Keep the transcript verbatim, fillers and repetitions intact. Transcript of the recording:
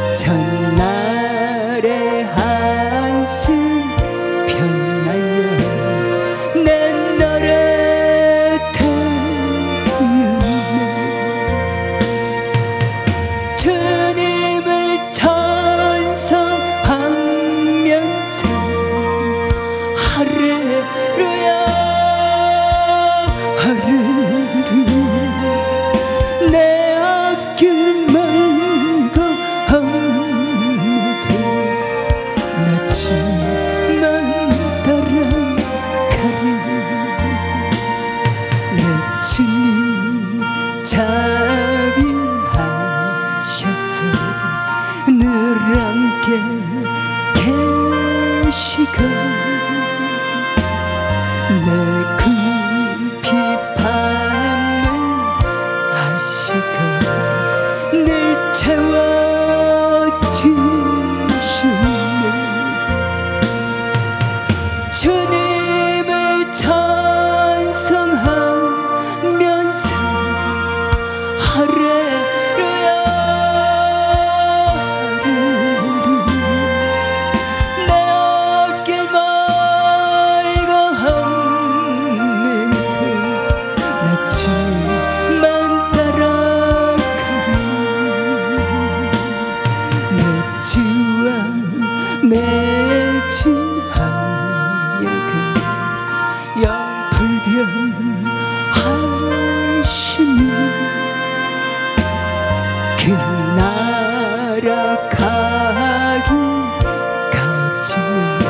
전날의 한숨 편하여 내 너를 태우네. 주님을 찬송하면서 할렐루야 할렐루야. 내 앞길 멀고 험해도 나지만 따라가리. 내 주님 자비하셔서 늘 함께 계시고 내 궁핍함을 아시고 늘 채워주시네. 주님을 찬송하면서 할렐루야 할렐루야. 내 앞길 멀고 험해도 나지만 따라가리. 내 주와 맺은 언약은 영불변하시니 그 나라 가기까지는